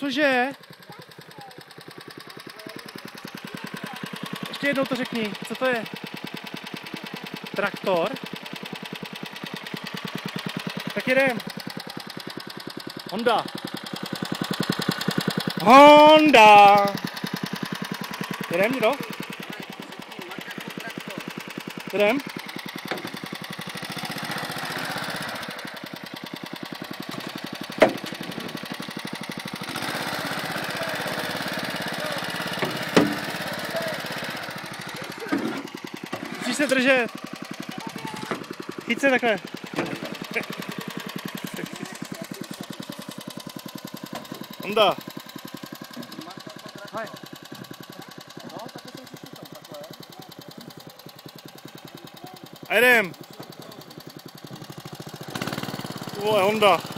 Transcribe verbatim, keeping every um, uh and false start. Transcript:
Cože? Ještě jednou to řekni, co to je? Traktor? Tak jedem. Honda. Honda. Jedem, Nido? Jedem? Musíš se držet. Chyť se takhle. Honda. A jedem. Vole, Honda.